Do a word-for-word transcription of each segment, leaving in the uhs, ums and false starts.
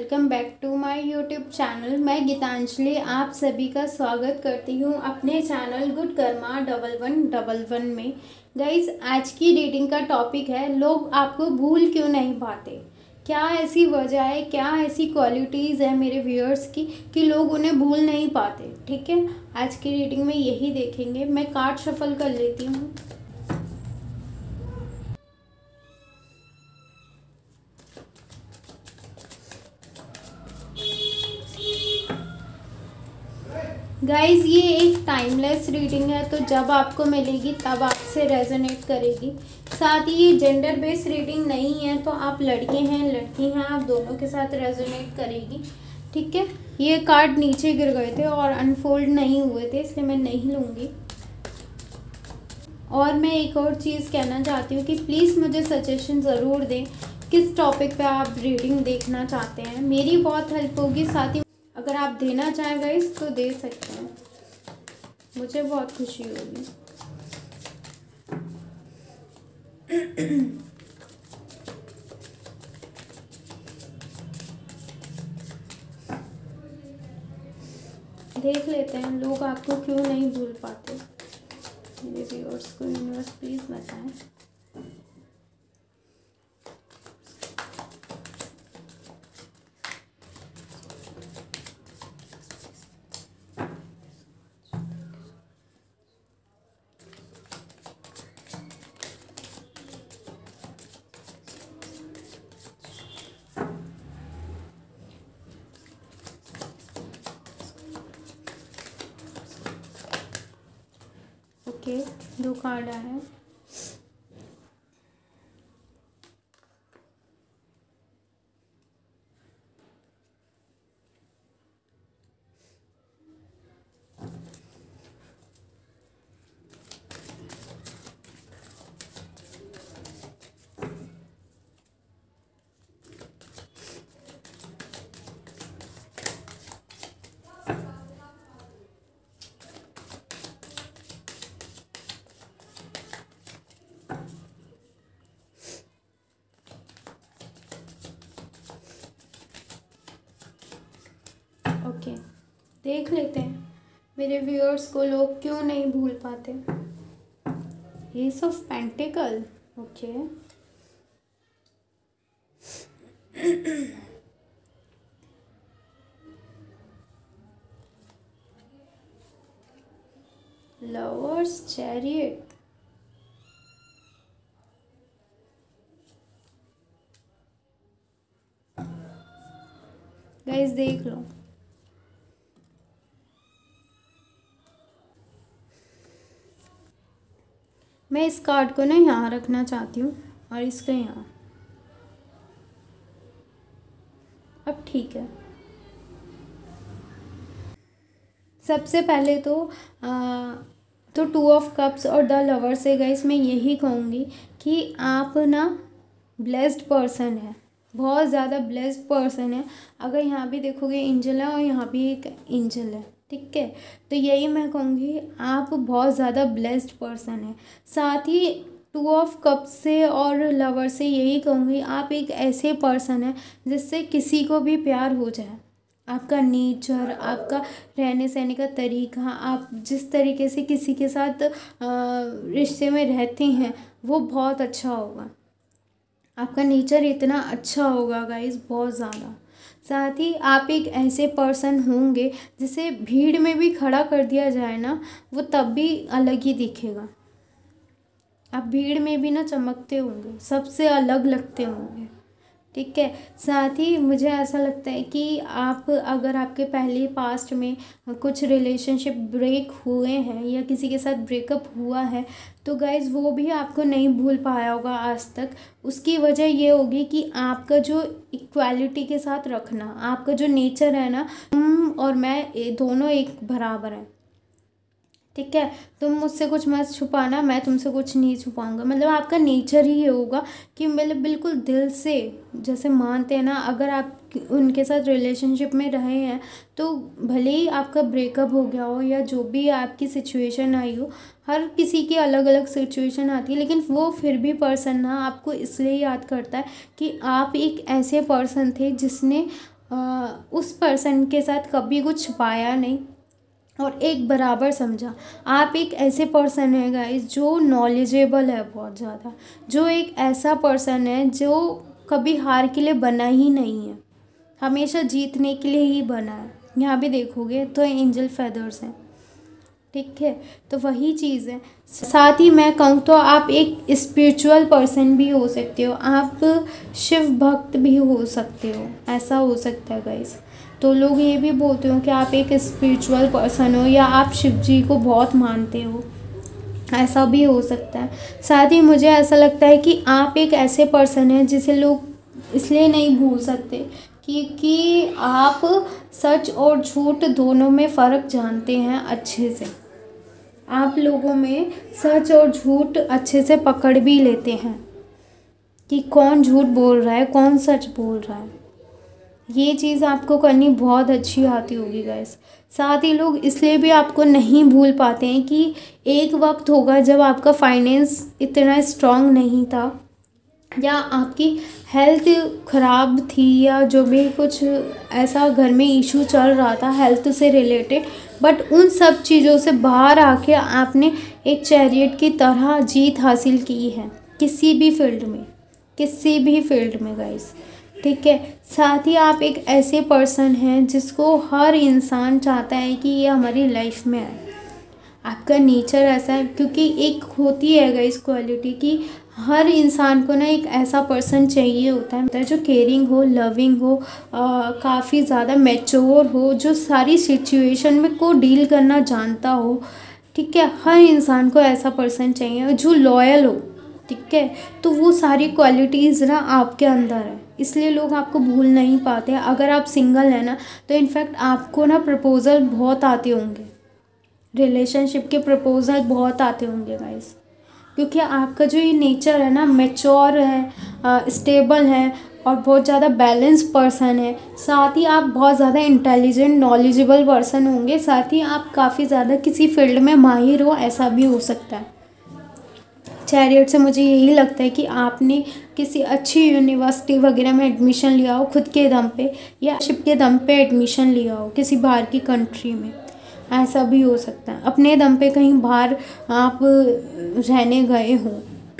Welcome back to my YouTube channel. मैं गीतांजलि आप सभी का स्वागत करती हूँ अपने channel good karma double one double one में। गाइस, आज की रीडिंग का टॉपिक है लोग आपको भूल क्यों नहीं पाते। क्या ऐसी वजह है, क्या ऐसी क्वालिटीज़ है मेरे व्यूअर्स की कि लोग उन्हें भूल नहीं पाते। ठीक है, आज की रीडिंग में यही देखेंगे। मैं कार्ड शफल कर लेती हूँ। गाइज़, ये एक टाइमलेस रीडिंग है, तो जब आपको मिलेगी तब आपसे रेजोनेट करेगी। साथ ही ये जेंडर बेस्ड रीडिंग नहीं है, तो आप लड़के हैं लड़की हैं, आप दोनों के साथ रेजोनेट करेगी। ठीक है, ये कार्ड नीचे गिर गए थे और अनफोल्ड नहीं हुए थे, इसलिए मैं नहीं लूँगी। और मैं एक और चीज़ कहना चाहती हूँ कि प्लीज़ मुझे सजेशन ज़रूर दें किस टॉपिक पे आप रीडिंग देखना चाहते हैं, मेरी बहुत हेल्प होगी। साथ ही अगर आप देना चाहें गाइस तो दे सकते हैं, मुझे बहुत खुशी होगी। देख लेते हैं लोग आपको क्यों नहीं भूल पाते। मेरे व्यूअर्स को यूनिवर्स प्लीज़ बताएं। ओके, दो कार्ड आए हैं। ओके okay, देख लेते हैं मेरे व्यूअर्स को लोग क्यों नहीं भूल पाते। Ace of pentacle. Okay, lovers chariot. Guys देख लो, मैं इस कार्ड को ना यहाँ रखना चाहती हूँ और इसको यहाँ। अब ठीक है, सबसे पहले तो आ, तो टू ऑफ कप्स और द लवर से गाइस मैं यही कहूँगी कि आप ना ब्लेस्ड पर्सन है, बहुत ज़्यादा ब्लेस्ड पर्सन है। अगर यहाँ भी देखोगे एंजल है और यहाँ भी एक एंजल है, ठीक है, तो यही मैं कहूँगी आप बहुत ज़्यादा ब्लेस्ड पर्सन है। साथ ही टू ऑफ कप से और लवर से यही कहूँगी आप एक ऐसे पर्सन है जिससे किसी को भी प्यार हो जाए। आपका नेचर, आपका रहने सहने का तरीका, आप जिस तरीके से किसी के साथ रिश्ते में रहते हैं वो बहुत अच्छा होगा। आपका नेचर इतना अच्छा होगा गाइस, बहुत ज़्यादा। साथ ही आप एक ऐसे पर्सन होंगे जिसे भीड़ में भी खड़ा कर दिया जाए ना, वो तब भी अलग ही दिखेगा। आप भीड़ में भी ना चमकते होंगे, सबसे अलग लगते होंगे। ठीक है, साथ ही मुझे ऐसा लगता है कि आप अगर आपके पहले पास्ट में कुछ रिलेशनशिप ब्रेक हुए हैं या किसी के साथ ब्रेकअप हुआ है तो गाइज़ वो भी आपको नहीं भूल पाया होगा आज तक। उसकी वजह ये होगी कि आपका जो इक्वालिटी के साथ रखना, आपका जो नेचर है ना, तुम और मैं दोनों एक बराबर हैं। ठीक है, तुम मुझसे कुछ मत छुपाना, मैं तुमसे कुछ नहीं छुपाऊंगा। मतलब आपका नेचर ही ये होगा कि मतलब बिल्कुल दिल से जैसे मानते हैं ना। अगर आप उनके साथ रिलेशनशिप में रहे हैं तो भले ही आपका ब्रेकअप हो गया हो या जो भी आपकी सिचुएशन आई हो, हर किसी की अलग अलग सिचुएशन आती है, लेकिन वो फिर भी पर्सन ना आपको इसलिए याद करता है कि आप एक ऐसे पर्सन थे जिसने उस पर्सन के साथ कभी कुछ छुपाया नहीं और एक बराबर समझा। आप एक ऐसे पर्सन है गाइस जो नॉलेजेबल है बहुत ज़्यादा, जो एक ऐसा पर्सन है जो कभी हार के लिए बना ही नहीं है, हमेशा जीतने के लिए ही बना है। यहाँ भी देखोगे तो एंजल फेदर्स हैं, ठीक है, तो वही चीज़ है। साथ ही मैं कहूँ तो आप एक स्पिरिचुअल पर्सन भी हो सकते हो, आप शिव भक्त भी हो सकते हो, ऐसा हो सकता है गाइस। तो लोग ये भी बोलते हो कि आप एक स्पिरिचुअल पर्सन हो या आप शिव जी को बहुत मानते हो, ऐसा भी हो सकता है। साथ ही मुझे ऐसा लगता है कि आप एक ऐसे पर्सन हैं जिसे लोग इसलिए नहीं भूल सकते क्योंकि आप सच और झूठ दोनों में फ़र्क जानते हैं अच्छे से। आप लोगों में सच और झूठ अच्छे से पकड़ भी लेते हैं कि कौन झूठ बोल रहा है, कौन सच बोल रहा है। ये चीज़ आपको करनी बहुत अच्छी आती होगी गाइस। साथ ही लोग इसलिए भी आपको नहीं भूल पाते हैं कि एक वक्त होगा जब आपका फाइनेंस इतना स्ट्रांग नहीं था या आपकी हेल्थ ख़राब थी या जो भी कुछ ऐसा घर में इशू चल रहा था हेल्थ से रिलेटेड, बट उन सब चीज़ों से बाहर आके आपने एक चैरियट की तरह जीत हासिल की है किसी भी फील्ड में, किसी भी फील्ड में गाइस, ठीक है। साथ ही आप एक ऐसे पर्सन हैं जिसको हर इंसान चाहता है कि ये हमारी लाइफ में आए। आपका नेचर ऐसा है, क्योंकि एक होती है गाइस क्वालिटी कि हर इंसान को ना एक ऐसा पर्सन चाहिए होता है जो केयरिंग हो, लविंग हो, काफ़ी ज़्यादा मैच्योर हो, जो सारी सिचुएशन में को डील करना जानता हो, ठीक है। हर इंसान को ऐसा पर्सन चाहिए जो लॉयल हो, ठीक है। तो वो सारी क्वालिटीज़ ना आपके अंदर है, इसलिए लोग आपको भूल नहीं पाते। अगर आप सिंगल हैं ना तो इनफैक्ट आपको ना प्रपोज़ल बहुत आते होंगे, रिलेशनशिप के प्रपोज़ल बहुत आते होंगे गाइस, क्योंकि आपका जो ये नेचर है ना मैच्योर है, स्टेबल है और बहुत ज़्यादा बैलेंस पर्सन है। साथ ही आप बहुत ज़्यादा इंटेलिजेंट नॉलेजेबल पर्सन होंगे। साथ ही आप काफ़ी ज़्यादा किसी फील्ड में माहिर हो, ऐसा भी हो सकता है। चैरियट से मुझे यही लगता है कि आपने किसी अच्छी यूनिवर्सिटी वगैरह में एडमिशन लिया हो खुद के दम पे, या शिप के दम पे एडमिशन लिया हो किसी बाहर की कंट्री में, ऐसा भी हो सकता है। अपने दम पे कहीं बाहर आप रहने गए हो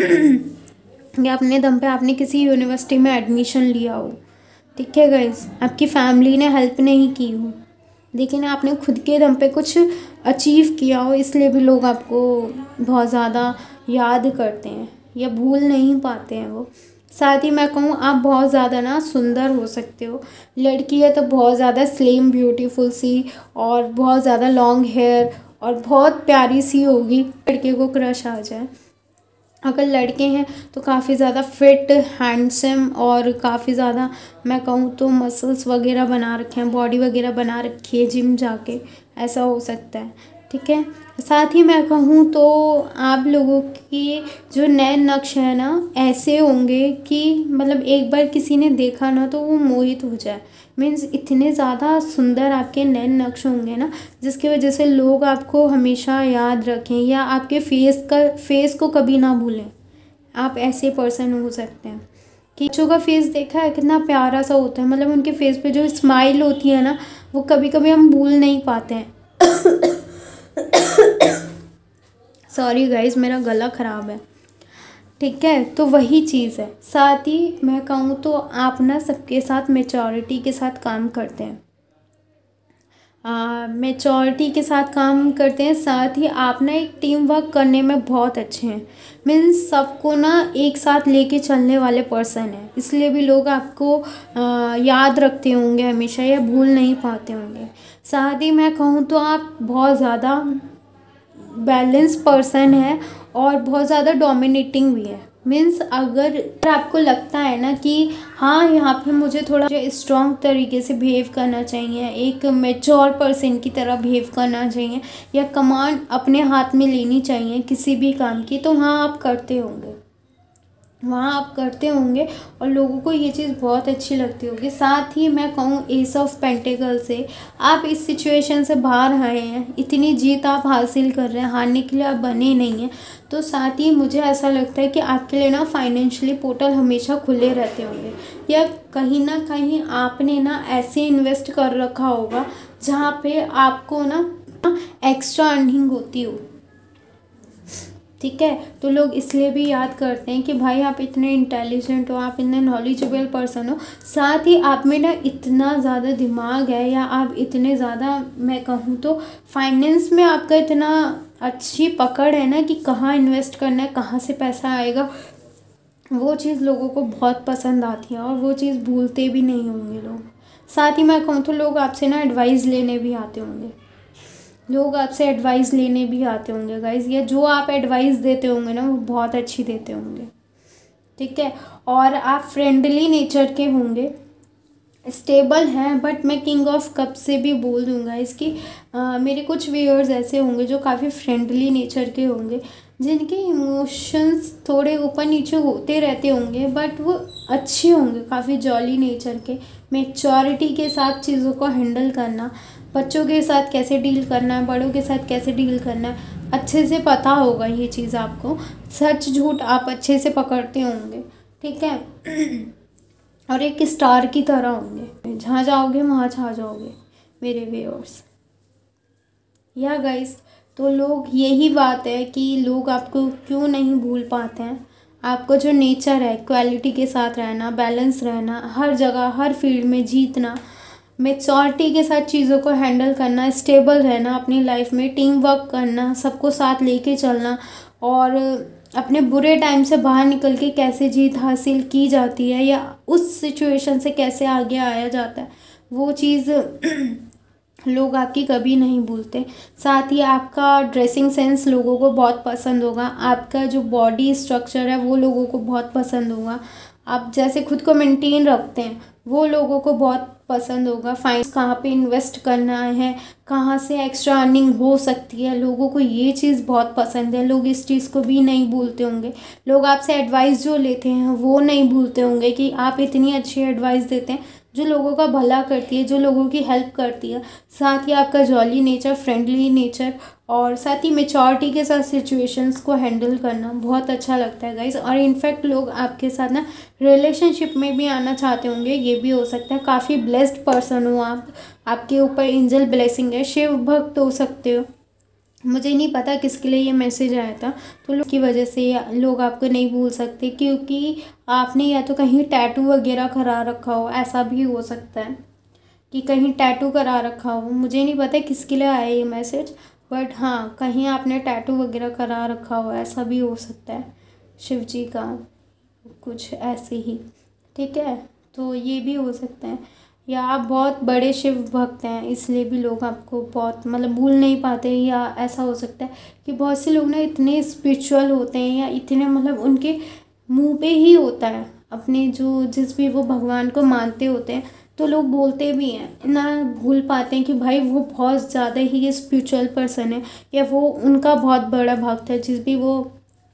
या अपने दम पे आपने किसी यूनिवर्सिटी में एडमिशन लिया हो, ठीक है गाइस, आपकी फैमिली ने हेल्प नहीं की हो, लेकिन आपने खुद के दम पे कुछ अचीव किया हो, इसलिए भी लोग आपको बहुत ज़्यादा याद करते हैं या भूल नहीं पाते हैं वो। साथ ही मैं कहूँ आप बहुत ज़्यादा ना सुंदर हो सकते हो। लड़की है तो बहुत ज़्यादा स्लिम ब्यूटीफुल सी और बहुत ज़्यादा लॉन्ग हेयर और बहुत प्यारी सी होगी, लड़के को क्रश आ जाए। अगर लड़के हैं तो काफ़ी ज़्यादा फिट, हैंडसम और काफ़ी ज़्यादा मैं कहूँ तो मसल्स वगैरह बना रखे हैं, बॉडी वगैरह बना रखी है जिम जाके, ऐसा हो सकता है, ठीक है। साथ ही मैं कहूँ तो आप लोगों की जो नैन नक्श है ना ऐसे होंगे कि मतलब एक बार किसी ने देखा ना तो वो मोहित हो जाए। मीन्स इतने ज़्यादा सुंदर आपके नैन नक्श होंगे ना जिसकी वजह से लोग आपको हमेशा याद रखें या आपके फेस का फेस को कभी ना भूलें। आप ऐसे पर्सन हो सकते हैं कि बच्चों का फेस देखा है कितना प्यारा सा होता है, मतलब उनके फेस पे जो स्माइल होती है ना वो कभी कभी हम भूल नहीं पाते हैं। सॉरी गाइज, मेरा गला ख़राब है, ठीक है। तो वही चीज़ है। साथ ही मैं कहूँ तो आप ना सबके साथ मैच्योरिटी के साथ काम करते हैं, मैच्योरिटी के साथ काम करते हैं। साथ ही आप ना एक टीम वर्क करने में बहुत अच्छे हैं, मीन्स सबको ना एक साथ लेके चलने वाले पर्सन हैं, इसलिए भी लोग आपको आ, याद रखते होंगे हमेशा या भूल नहीं पाते होंगे। साथ ही मैं कहूँ तो आप बहुत ज़्यादा बैलेंस पर्सन है और बहुत ज़्यादा डोमिनेटिंग भी है। मीन्स अगर आपको लगता है ना कि हाँ यहाँ पे मुझे थोड़ा स्ट्रॉन्ग तरीके से बिहेव करना चाहिए, एक मैच्योर पर्सन की तरह बिहेव करना चाहिए या कमांड अपने हाथ में लेनी चाहिए किसी भी काम की, तो हाँ आप करते होंगे, वहाँ आप करते होंगे और लोगों को ये चीज़ बहुत अच्छी लगती होगी। साथ ही मैं कहूँ एस ऑफ पेंटिकल से आप इस सिचुएशन से बाहर आए हैं, इतनी जीत आप हासिल कर रहे हैं, हारने के लिए आप बने नहीं हैं। तो साथ ही मुझे ऐसा लगता है कि आपके लिए ना फाइनेंशियली पोर्टल हमेशा खुले रहते होंगे, या कहीं ना कहीं आपने ना ऐसे इन्वेस्ट कर रखा होगा जहाँ पे आपको ना एक्स्ट्रा अर्निंग होती हो। ठीक है, तो लोग इसलिए भी याद करते हैं कि भाई आप इतने इंटेलिजेंट हो, आप इतने नॉलेजेबल पर्सन हो, साथ ही आप में ना इतना ज़्यादा दिमाग है, या आप इतने ज़्यादा, मैं कहूँ तो फाइनेंस में आपका इतना अच्छी पकड़ है ना कि कहाँ इन्वेस्ट करना है, कहाँ से पैसा आएगा। वो चीज़ लोगों को बहुत पसंद आती है और वो चीज़ भूलते भी नहीं होंगे लोग। साथ ही मैं कहूँ तो लोग आपसे ना एडवाइस लेने भी आते होंगे, लोग आपसे एडवाइस लेने भी आते होंगे गाइज, या जो आप एडवाइस देते होंगे ना वो बहुत अच्छी देते होंगे। ठीक है, और आप फ्रेंडली नेचर के होंगे, स्टेबल हैं। बट मैं किंग ऑफ कप से भी बोल दूंगा इसकी, आ, मेरे कुछ व्यूअर्स ऐसे होंगे जो काफ़ी फ्रेंडली नेचर के होंगे, जिनके इमोशंस थोड़े ऊपर नीचे होते रहते होंगे, बट वो अच्छे होंगे, काफ़ी जॉली नेचर के, मैच्योरिटी के साथ चीज़ों को हैंडल करना, बच्चों के साथ कैसे डील करना है, बड़ों के साथ कैसे डील करना है, अच्छे से पता होगा ये चीज़ आपको। सच झूठ आप अच्छे से पकड़ते होंगे। ठीक है, और एक स्टार की तरह होंगे, जहाँ जाओगे वहाँ छा जाओगे मेरे व्यूअर्स। या गाइस, तो लोग, यही बात है कि लोग आपको क्यों नहीं भूल पाते हैं। आपको जो नेचर है, क्वालिटी के साथ रहना, बैलेंस रहना, हर जगह हर फील्ड में जीतना, मैच्योरिटी के साथ चीज़ों को हैंडल करना, स्टेबल रहना अपनी लाइफ में, टीम वर्क करना, सबको साथ लेके चलना, और अपने बुरे टाइम से बाहर निकल के कैसे जीत हासिल की जाती है, या उस सिचुएशन से कैसे आगे आया जाता है, वो चीज़ लोग आपकी कभी नहीं भूलते। साथ ही आपका ड्रेसिंग सेंस लोगों को बहुत पसंद होगा, आपका जो बॉडी स्ट्रक्चर है वो लोगों को बहुत पसंद होगा, आप जैसे खुद को मेंटेन रखते हैं वो लोगों को बहुत पसंद होगा। फाइनेंस कहाँ पे इन्वेस्ट करना है, कहाँ से एक्स्ट्रा अर्निंग हो सकती है, लोगों को ये चीज़ बहुत पसंद है। लोग इस चीज़ को भी नहीं भूलते होंगे, लोग आपसे एडवाइस जो लेते हैं वो नहीं भूलते होंगे कि आप इतनी अच्छी एडवाइस देते हैं जो लोगों का भला करती है, जो लोगों की हेल्प करती है। साथ ही आपका जॉली नेचर, फ्रेंडली नेचर, और साथ ही मेच्योरिटी के साथ सिचुएशंस को हैंडल करना बहुत अच्छा लगता है गाइज। और इनफैक्ट लोग आपके साथ ना रिलेशनशिप में भी आना चाहते होंगे, ये भी हो सकता है। काफ़ी ब्लेस्ड पर्सन हो आप, आपके ऊपर एंजल ब्लेसिंग है, शिव भक्त हो सकते हो। मुझे नहीं पता किसके लिए ये मैसेज आया था, तो लोग की वजह से लोग आपको नहीं भूल सकते, क्योंकि आपने या तो कहीं टैटू वगैरह करा रखा हो, ऐसा भी हो सकता है कि कहीं टैटू करा रखा हो। मुझे नहीं पता किसके लिए आया ये मैसेज, बट हाँ, कहीं आपने टैटू वगैरह करा रखा हो, ऐसा भी हो सकता है, शिव जी का कुछ ऐसे ही। ठीक है, तो ये भी हो सकता है, या आप बहुत बड़े शिव भक्त हैं इसलिए भी लोग आपको बहुत मतलब भूल नहीं पाते। या ऐसा हो सकता है कि बहुत से लोग ना इतने स्पिरिचुअल होते हैं, या इतने मतलब उनके मुंह पे ही होता है अपने जो जिस भी वो भगवान को मानते होते हैं, तो लोग बोलते भी हैं ना, भूल पाते हैं कि भाई वो बहुत ज़्यादा ही स्पिरिचुअल पर्सन है, या वो उनका बहुत बड़ा भक्त है जिस भी वो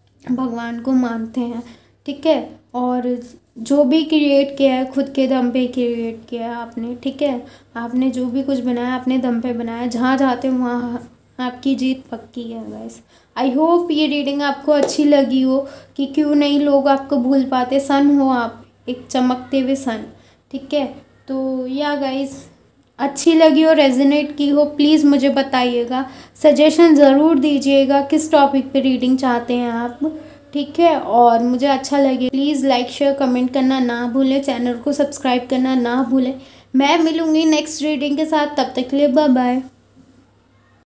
भगवान को मानते हैं। ठीक है, और जो भी क्रिएट किया है खुद के दम पे क्रिएट किया है आपने। ठीक है, आपने जो भी कुछ बनाया अपने दम पे बनाया, जहाँ जाते हो वहाँ आपकी जीत पक्की है गाइस। आई होप ये रीडिंग आपको अच्छी लगी हो, कि क्यों नहीं लोग आपको भूल पाते। सन हो आप, एक चमकते हुए सन। ठीक है, तो या गाइस अच्छी लगी हो, रेजोनेट की हो, प्लीज़ मुझे बताइएगा, सजेशन ज़रूर दीजिएगा किस टॉपिक पे रीडिंग चाहते हैं आप। ठीक है, और मुझे अच्छा लगे प्लीज़ लाइक शेयर कमेंट करना ना भूलें, चैनल को सब्सक्राइब करना ना भूलें। मैं मिलूँगी नेक्स्ट रीडिंग के साथ, तब तक के लिए बाय बाय।